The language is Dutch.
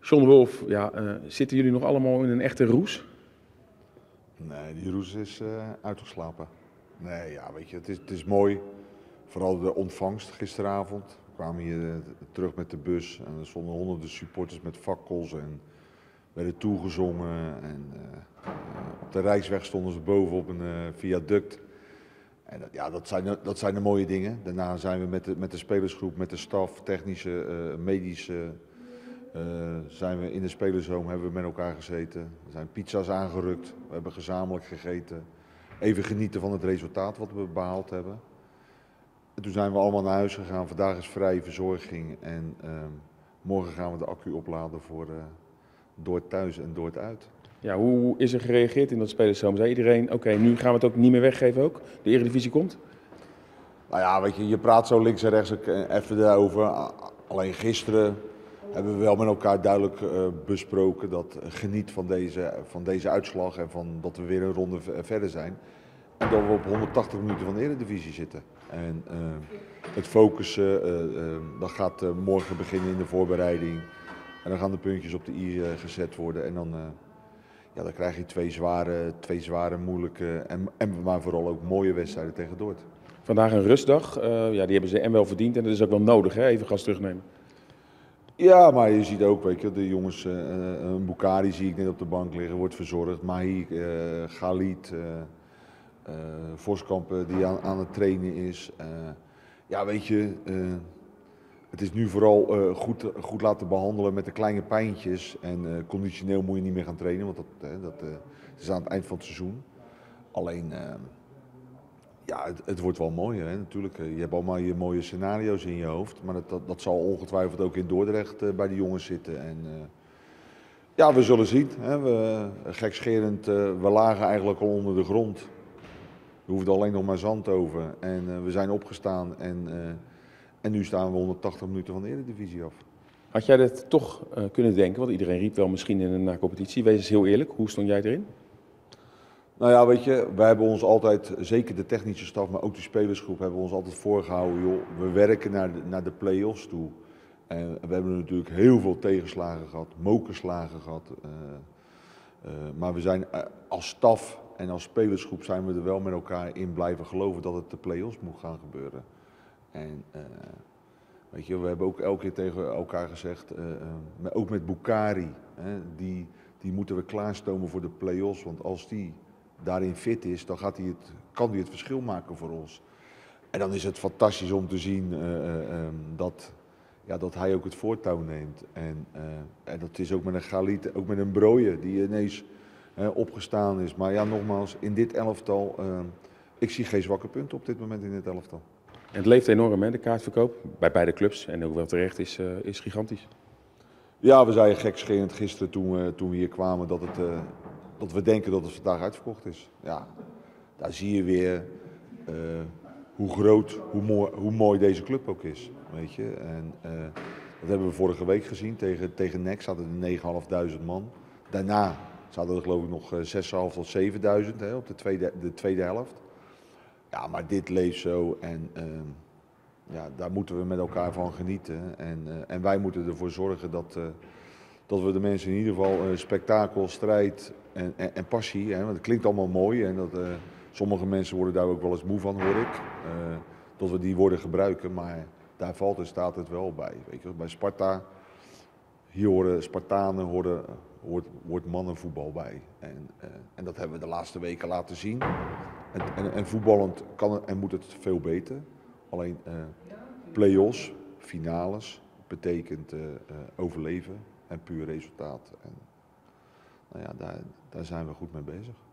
John de Wolf, ja, zitten jullie nog allemaal in een echte roes? Nee, die roes is uitgeslapen. Nee, ja, weet je, het is mooi. Vooral de ontvangst gisteravond. We kwamen hier terug met de bus en er stonden honderden supporters met fakkels en werden toegezongen. En op de Rijksweg stonden ze boven op een viaduct. En ja, dat zijn de mooie dingen. Daarna zijn we met de spelersgroep, met de staf, technische, medische, zijn we in de spelershome, hebben we met elkaar gezeten. Er zijn pizza's aangerukt, we hebben gezamenlijk gegeten. Even genieten van het resultaat wat we behaald hebben. En toen zijn we allemaal naar huis gegaan. Vandaag is vrije verzorging en morgen gaan we de accu opladen voor Dort thuis en Dort uit. Ja, hoe is er gereageerd in dat spelershome? Zei iedereen, oké, nu gaan we het ook niet meer weggeven ook? De Eredivisie komt? Nou ja, weet je praat zo links en rechts even daarover. Alleen gisteren hebben we wel met elkaar duidelijk besproken dat geniet van deze uitslag en van dat we weer een ronde verder zijn. En dat we op 180 minuten van de Eredivisie zitten. En het focussen, dat gaat morgen beginnen in de voorbereiding. En dan gaan de puntjes op de i gezet worden. En dan krijg je twee zware, moeilijke maar vooral ook mooie wedstrijden tegen Dort. Vandaag een rustdag, ja, die hebben ze wel verdiend en dat is ook wel nodig, hè? Even gas terugnemen. Ja, maar je ziet ook, weet je, de jongens, Boukari zie ik net op de bank liggen, wordt verzorgd. Mahi, Galit, Voskamp die aan het trainen is. Ja, weet je, het is nu vooral goed laten behandelen met de kleine pijntjes. En conditioneel moet je niet meer gaan trainen, want dat is aan het eind van het seizoen. Alleen, ja, het wordt wel mooi, hè, natuurlijk. Je hebt allemaal je mooie scenario's in je hoofd. Maar dat zal ongetwijfeld ook in Dordrecht bij de jongens zitten. En ja, we zullen zien. Hè. Gekscherend, we lagen eigenlijk al onder de grond. Er hoefde alleen nog maar zand over. En we zijn opgestaan en nu staan we 180 minuten van de Eredivisie af. Had jij dat toch kunnen denken? Want iedereen riep wel misschien in een na-competitie. Wees eens heel eerlijk, hoe stond jij erin? Nou ja, weet je, wij hebben ons altijd, zeker de technische staf, maar ook de spelersgroep, hebben we ons altijd voorgehouden, joh, we werken naar de play-offs toe. En we hebben natuurlijk heel veel tegenslagen gehad, mokerslagen gehad. Maar we zijn als staf en als spelersgroep zijn we er wel met elkaar in blijven geloven dat het de play-offs moet gaan gebeuren. En weet je, we hebben ook elke keer tegen elkaar gezegd, ook met Boukari, die moeten we klaarstomen voor de play-offs, want als die daarin fit is, dan kan hij het verschil maken voor ons. En dan is het fantastisch om te zien dat hij ook het voortouw neemt. En dat is ook met een Galit, ook met een Broje die ineens opgestaan is. Maar ja, nogmaals, in dit elftal, ik zie geen zwakke punten op dit moment in dit elftal. En het leeft enorm, hè, de kaartverkoop, bij beide clubs. En ook wel terecht is gigantisch. Ja, we zeiden gekscherend gisteren toen we hier kwamen dat we denken dat het vandaag uitverkocht is. Ja, daar zie je weer hoe groot, hoe mooi deze club ook is. Weet je? En dat hebben we vorige week gezien. Tegen NEC zaten er 9.500 man. Daarna zaten er geloof ik nog 6.500 tot 7.000 op de tweede helft. Ja, maar dit leeft zo en ja, daar moeten we met elkaar van genieten. En wij moeten ervoor zorgen dat we de mensen in ieder geval spektakel, strijd en passie, hè, want het klinkt allemaal mooi en sommige mensen worden daar ook wel eens moe van, hoor ik. Dat we die woorden gebruiken, maar daar valt en staat het wel bij. Weet je, bij Sparta, hier horen Spartanen, hoort mannenvoetbal bij. En dat hebben we de laatste weken laten zien. En voetballend kan en moet het veel beter. Alleen play-offs, finales, betekent overleven en puur resultaat. En, nou ja, daar zijn we goed mee bezig.